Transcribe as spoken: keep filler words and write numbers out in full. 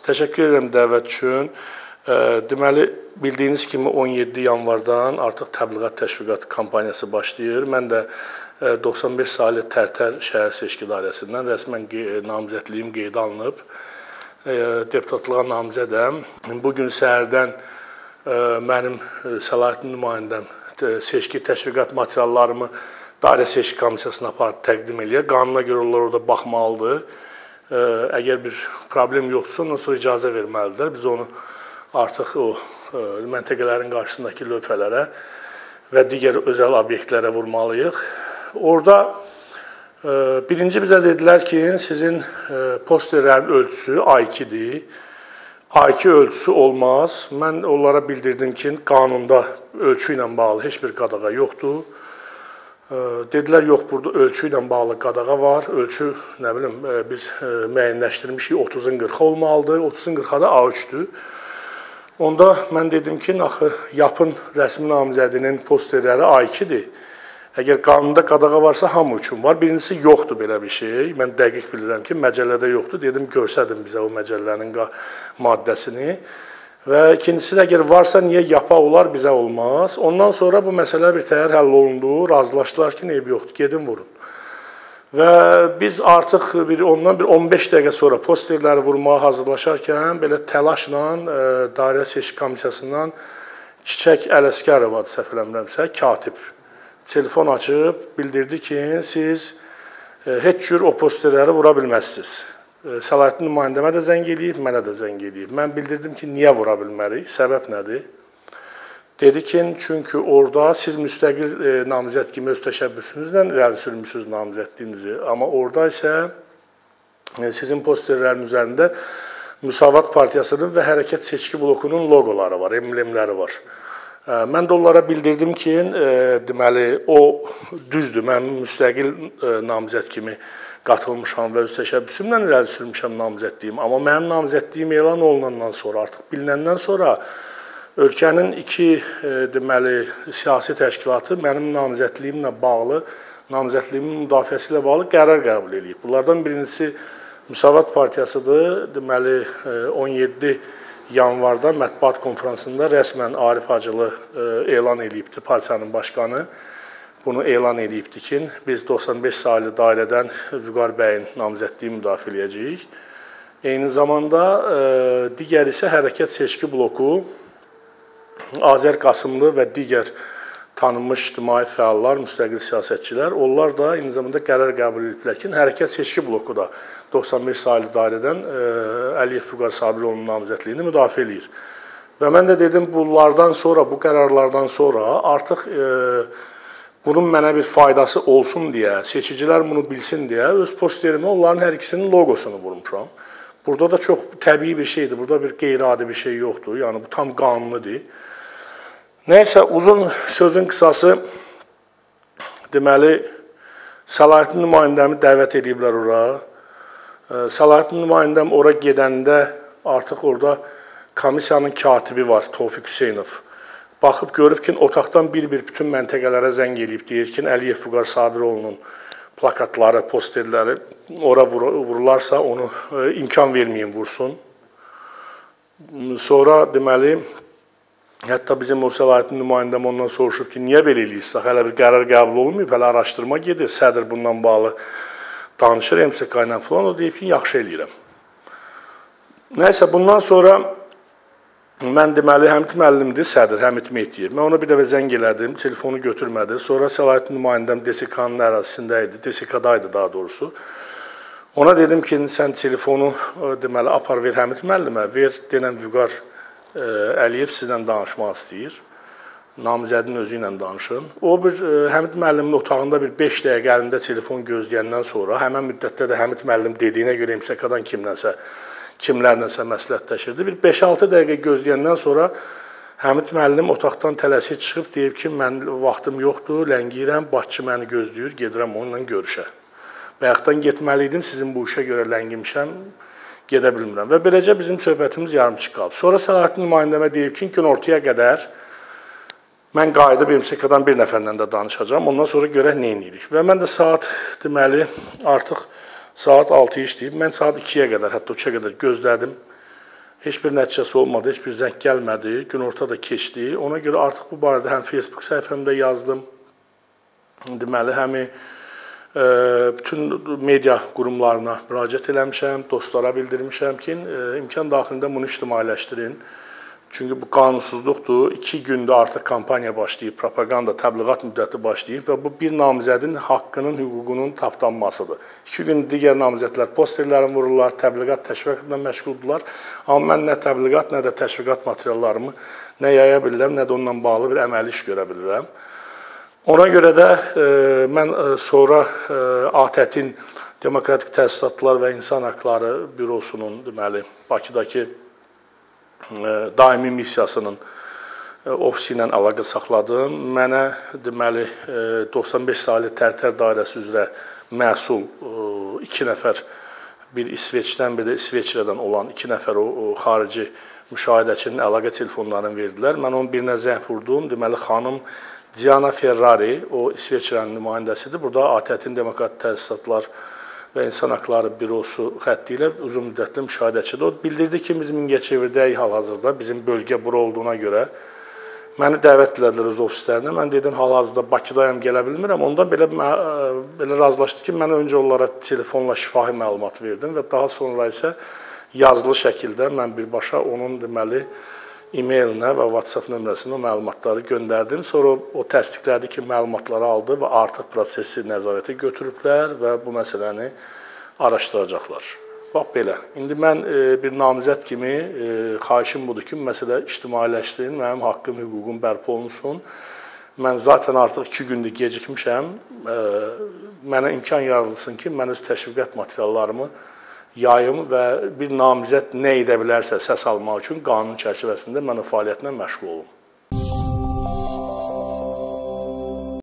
Təşəkkür edirəm dəvət üçün. Deməli, bildiyiniz kimi on yeddi yanvardan artıq təbliğat təşviqat kampaniyası başlayır. Mən də doxsan beş saylı Tərtər şəhər seçki dairəsindən rəsmən namizədliyim qeydə alınıb. Deputatlığa namizədəm. Bugün səhərdən mənim səlahiyyətli nümayəndəm seçki təşviqat materiallarımı dairə seçki komissiyasına aparıb təqdim edir. Qanuna görə onlar orada baxmalıdır. Əgər bir problem yoxdursa, ondan sonra icazə verməlidirlər. Biz onu artıq o məntəqələrin qarşısındakı lövhələrə və digər özəl obyektlərə vurmalıyıq. Orada birinci bizə dedilər ki, sizin posterlərin ölçüsü A ikidir. A iki ölçüsü olmaz. Mən onlara bildirdim ki, qanunda ölçü ilə bağlı heç bir qadağa yoxdur. Dedilər, yox, burada ölçü ilə bağlı qadağa var. Ölçü, nə bilim, biz müəyyənləşdirmişik, otuzun qırxa olmalıdır. otuzun qırxa da A üçdür. Onda mən dedim ki, axı, yapın rəsmi namizədinin posterləri A ikidir. Əgər qanunda qadağa varsa, hamı üçün var. Birincisi, yoxdur belə bir şey. Mən dəqiq bilirəm ki, məcəllədə yoxdur. Dedim, görsədim bizə o məcəllənin maddəsini. Və ikincisi də, əgər varsa, niyə yapa olar, bizə olmaz. Ondan sonra bu məsələ bir təhər həll olundu. Razılaşdılar ki, neybi yoxdur, gedin vurun. Və biz artıq bir, ondan bir on beş dəqiqə sonra posterləri vurmağa hazırlaşarkən belə təlaşla dairə seçki komissiyasından Çiçək Ələskərov adı səhv eləmirəmsə, katib telefon açıb bildirdi ki, siz heç cür o posterləri vura bilməzsiniz. Səlahiyyətli nümayəndəmə də zəng eləyib, mənə də zəng eləyib. Mən bildirdim ki, niyə vura bilmərik, səbəb nədir? Dedi ki, çünki orada siz müstəqil namizəd kimi öz təşəbbüsünüzlə irəli sürmüsünüz namizədliyinizi. Amma orada isə sizin posterlərin üzərində Müsavat Partiyasının və Hərəkət Seçki Blokunun loqoları var, emblemləri var. Mən də onlara bildirdim ki, deməli, o düzdür, mən müstəqil namizəd kimi qatılmışam və öz təşəbbüsümlə irəli sürmüşəm namizədliyim. Amma mənim namizədliyim elan olunandan sonra, artıq bilinəndən sonra ölkənin iki deməli, siyasi təşkilatı mənim namizədliyimlə bağlı, namizədliyimin müdafiəsi ilə bağlı qərar qəbul edib. Bunlardan birincisi Müsavat Partiyasıdır. Deməli, on yeddi yanvarda mətbuat konferansında rəsmən Arif Hacılı elan edibdir, partiyanın başqanı. Bunu elan edibdir ki, biz doxsan beş saylı dairədən Vüqar bəyin namizədliyi müdafiə edəcəyik. Eyni zamanda digər isə Hərəkət Seçki Bloku, Azər Qasımlı və digər tanınmış ictimai fəallar, müstəqil siyasətçilər, onlar da eyni zamanda qərar qəbul ediblər ki, Hərəkət Seçki Bloku da doxsan beş saylı dairədən Əliyev Vüqar Sabiroğlu'nun namizədliyini müdafiə edir. Və mən də dedim, bunlardan sonra, bu qərarlardan sonra artıq bunun mənə bir faydası olsun deyə, seçicilər bunu bilsin deyə öz posterimə onların hər ikisinin loqosunu vurmuşam. Burada da çox təbii bir şeydir, burada bir qeyri-adi bir şey yoxdur, yəni bu tam qanunidir. Nəysə, uzun sözün qısası, deməli, səlahiyyətli nümayəndəmi dəvət ediblər ora. Səlahiyyətli nümayəndəm ora gedəndə artıq orada komissiyanın katibi var, Tofiq Hüseynov. Baxıb görüb ki, otaqdan bir-bir bütün məntəqələrə zəng eləyib, deyir ki, Əliyev Vüqar Sabiroğlu'nun plakatları, posterləri ora vurularsa, onu imkan verməyin vursun. Sonra, deməli, hətta bizim o səlahiyyətli nümayəndəm ondan soruşub ki, niyə belə eləyirsiniz? Hələ bir qərar qəbul olmayıb, hələ araşdırma gedir, sədr bundan bağlı danışır, M S K ilə falan, o deyib ki, yaxşı eləyirəm. Nəysə, bundan sonra mən deməli, Həmid müəllimdir, sədr, Həmid Mehdiyev. Mən ona bir dəfə zəng elədim, telefonu götürmədi. Sonra səlahiyyətli nümayəndəm D S K-nın ərazisində idi, D S K-daydı daha doğrusu. Ona dedim ki, sən telefonu deməli, apar ver Həmid müəllimə, ver, denən Vüqar Əliyev sizlə danışmaq istəyir. Namizədin özü ilə danışın. O bir Həmid müəllimin otağında bir beş dəqiqə əlində telefon gözləyəndən sonra, həmən müddətdə də Həmid müəllim dediyinə görə M S K-dan kimlənsə, kimlərləsə məsləhətləşirdi. Bir beş altı dəqiqə gözləyəndən sonra Həmid müəllim otaqdan tələsik çıxıb deyib ki, mən vaxtım yoxdur, ləngiyirəm, Bakı məni gözləyir, gedirəm onunla görüşə. Bayaqdan getməli idim, sizin bu işə görə ləngimişəm, gedə bilmirəm. Və beləcə bizim söhbətimiz yarımçıq qalıb. Sonra səlahiyyətli nümayəndəmə deyib ki, gün ortaya qədər mən qayıdıb M S K-dan bir nəfərlə də danışacağam, ondan sonra görək nə edirik. Və mən də saat, deməli, artıq saat altı işləyib, mən saat ikiyə qədər, hətta üçə qədər gözlədim. Heç bir nəticəsi olmadı, heç bir zəng gəlmədi, günorta da keçdi. Ona görə artıq bu barədə həm Facebook səhifəmdə yazdım, deməli, həm bütün media qurumlarına müraciət eləmişəm, dostlara bildirmişəm ki, imkan daxilində bunu ictimailəşdirin. Çünki bu qanunsuzluqdur. İki gündə artıq kampaniya başlayıb, propaganda, təbliğat müddəti başlayıb və bu bir namizədin haqqının, hüququnun tapdanmasıdır. İki gün digər namizədlər posterlərini vururlar, təbliğat, təşviqatla məşğuldurlar. Amma mən nə təbliğat, nə də təşviqat materiallarımı nə yaya bilirəm, nə də onunla bağlı bir əməli iş görə bilirəm. Ona görə də e, mən sonra e, ATƏT-in Demokratik Təsisatlar və İnsan Haqları Bürosunun, deməli, Bakıdakı daimi missiyasının ofisi ilə əlaqə saxladım. Mənə, deməli, doxsan beş saylı Tərtər dairəsi üzrə məsul iki nəfər, bir İsveçdən, bir də İsveçrədən olan iki nəfər o, o xarici müşahidəçinin əlaqə telefonlarını verdilər. Mən onun birinə zəng vurdum. Deməli, xanım Diana Ferrari, o İsveçrənin nümayəndəsidir. Burada ATƏT-in Demokratik Təsisatlar və İnsan Haqları Bürosu xətti ilə uzun müddətli müşahidəçidir. O bildirdi ki, biz Mingəçevirdəyik hal-hazırda, bizim bölgə bura olduğuna görə məni dəvət etdilər öz ofislərinə. Mən dedim, hal-hazırda Bakıdayam, gələ bilmirəm. Ondan belə, belə razılaşdı ki, mən öncə onlara telefonla şifahi məlumat verdim və daha sonra isə yazılı şəkildə mən birbaşa onun, deməli, e-mailinə və WhatsApp nömrəsinə məlumatları göndərdim. Sonra o təsdiqlədi ki, məlumatları aldı və artıq prosesi nəzarətə götürüblər və bu məsələni araşdıracaqlar. Bax belə. İndi mən bir namizəd kimi xahişim budur ki, məsələ ictimailəşsin, mənim haqqım, hüququm bərpa olunsun. Mən zaten artıq iki gündür gecikmişəm. Mənə imkan yaradılsın ki, mən öz təşviqat materiallarımı yayım və bir namizəd nə edə bilərsə səs almaq üçün qanun çərçivəsində mən o fəaliyyətlə məşğul olum.